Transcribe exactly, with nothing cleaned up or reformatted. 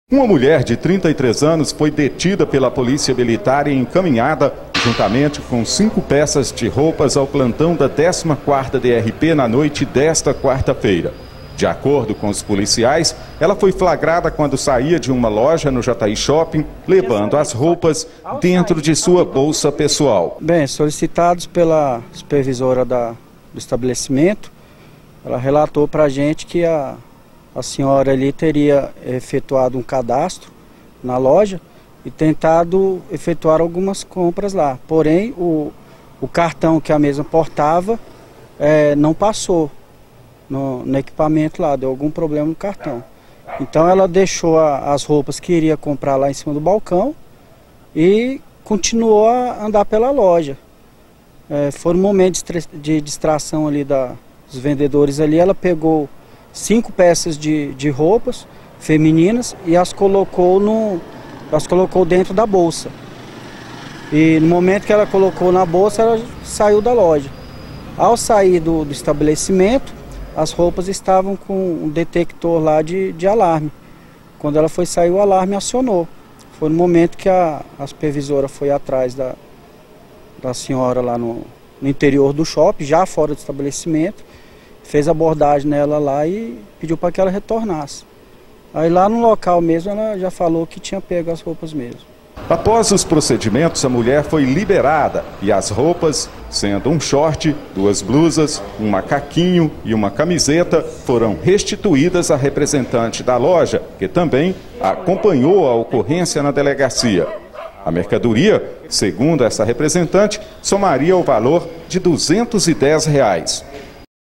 Uma mulher de trinta e três anos foi detida pela polícia militar e encaminhada, juntamente com cinco peças de roupas, ao plantão da décima quarta D R P na noite desta quarta-feira. De acordo com os policiais, ela foi flagrada quando saía de uma loja no Jataí Shopping, levando as roupas dentro de sua bolsa pessoal. Bem, solicitados pela supervisora da, do estabelecimento, ela relatou para a gente que a A senhora ali teria efetuado um cadastro na loja e tentado efetuar algumas compras lá. Porém, o, o cartão que a mesma portava é, não passou no, no equipamento lá, deu algum problema no cartão. Então ela deixou a, as roupas que iria comprar lá em cima do balcão e continuou a andar pela loja. É, foi um momento de, de distração ali da, dos vendedores ali, ela pegou cinco peças de, de roupas femininas e as colocou, no, as colocou dentro da bolsa. E no momento que ela colocou na bolsa, ela saiu da loja. Ao sair do, do estabelecimento, as roupas estavam com um detector lá de, de alarme. Quando ela foi sair, o alarme acionou. Foi no momento que a, a supervisora foi atrás da, da senhora lá no, no interior do shopping, já fora do estabelecimento, fez abordagem nela lá e pediu para que ela retornasse. Aí lá no local mesmo ela já falou que tinha pego as roupas mesmo. Após os procedimentos, a mulher foi liberada e as roupas, sendo um short, duas blusas, um macaquinho e uma camiseta, foram restituídas à representante da loja, que também acompanhou a ocorrência na delegacia. A mercadoria, segundo essa representante, somaria o valor de duzentos e dez reais.